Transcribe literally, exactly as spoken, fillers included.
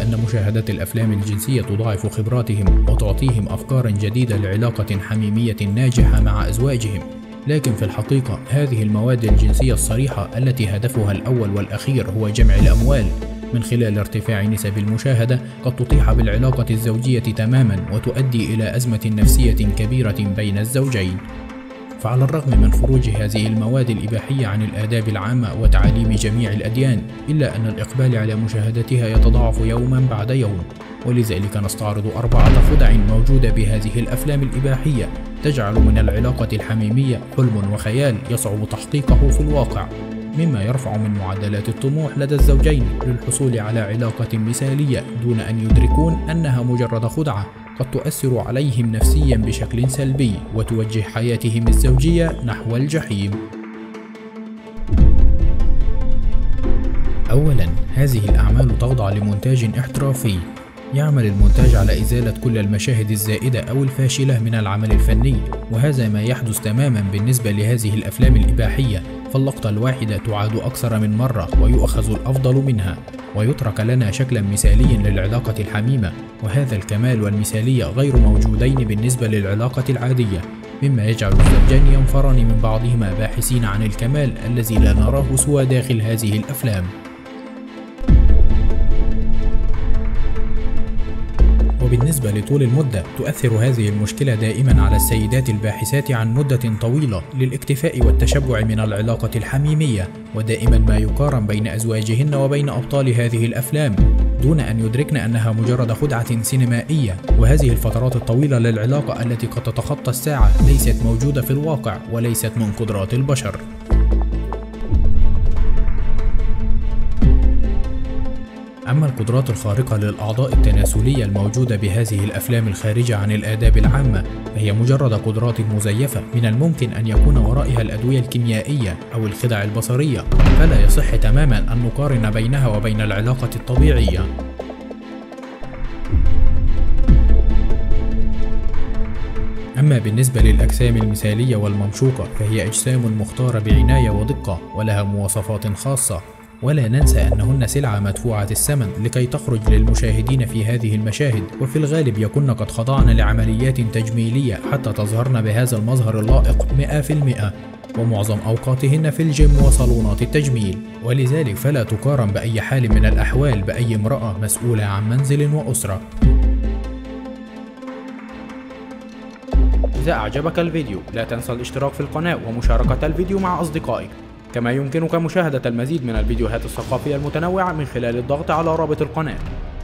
أن مشاهدة الأفلام الجنسية تضاعف خبراتهم وتعطيهم أفكارا جديدة لعلاقة حميمية ناجحة مع أزواجهم، لكن في الحقيقة هذه المواد الجنسية الصريحة التي هدفها الأول والأخير هو جمع الأموال من خلال ارتفاع نسب المشاهدة قد تطيح بالعلاقة الزوجية تماما وتؤدي إلى أزمة نفسية كبيرة بين الزوجين. فعلى الرغم من خروج هذه المواد الإباحية عن الآداب العامة وتعاليم جميع الأديان، إلا أن الإقبال على مشاهدتها يتضاعف يوما بعد يوم، ولذلك نستعرض أربعة خدع موجودة بهذه الأفلام الإباحية تجعل من العلاقة الحميمية حلم وخيال يصعب تحقيقه في الواقع، مما يرفع من معدلات الطموح لدى الزوجين للحصول على علاقة مثالية دون أن يدركون أنها مجرد خدعة قد تؤثر عليهم نفسيا بشكل سلبي وتوجه حياتهم الزوجية نحو الجحيم. أولا، هذه الأعمال تخضع لمونتاج احترافي. يعمل المونتاج على إزالة كل المشاهد الزائدة أو الفاشلة من العمل الفني، وهذا ما يحدث تماما بالنسبة لهذه الأفلام الإباحية، فاللقطة الواحدة تعاد أكثر من مرة ويؤخذ الأفضل منها، ويترك لنا شكلا مثاليا للعلاقة الحميمة، وهذا الكمال والمثالية غير موجودين بالنسبة للعلاقة العادية، مما يجعل الزوجين ينفران من بعضهما باحثين عن الكمال الذي لا نراه سوى داخل هذه الأفلام. وبالنسبة لطول المدة، تؤثر هذه المشكلة دائما على السيدات الباحثات عن مدة طويلة للاكتفاء والتشبع من العلاقة الحميمية، ودائما ما يقارن بين أزواجهن وبين أبطال هذه الأفلام دون أن يدركن أنها مجرد خدعة سينمائية، وهذه الفترات الطويلة للعلاقة التي قد تتخطى الساعة ليست موجودة في الواقع وليست من قدرات البشر. أما القدرات الخارقة للأعضاء التناسلية الموجودة بهذه الأفلام الخارجة عن الآداب العامة فهي مجرد قدرات مزيفة من الممكن أن يكون ورائها الأدوية الكيميائية أو الخدع البصرية، فلا يصح تماما أن نقارن بينها وبين العلاقة الطبيعية. أما بالنسبة للأجسام المثالية والممشوقة فهي أجسام مختارة بعناية ودقة ولها مواصفات خاصة، ولا ننسى أنهن سلعة مدفوعة الثمن لكي تخرج للمشاهدين في هذه المشاهد، وفي الغالب يكن قد خضعن لعمليات تجميلية حتى تظهرن بهذا المظهر اللائق مئة في المئة، ومعظم أوقاتهن في الجيم وصالونات التجميل، ولذلك فلا تقارن بأي حال من الأحوال بأي امرأة مسؤولة عن منزل وأسرة. إذا أعجبك الفيديو لا تنسى الاشتراك في القناة ومشاركة الفيديو مع أصدقائك، كما يمكنك مشاهدة المزيد من الفيديوهات الثقافية المتنوعة من خلال الضغط على رابط القناة.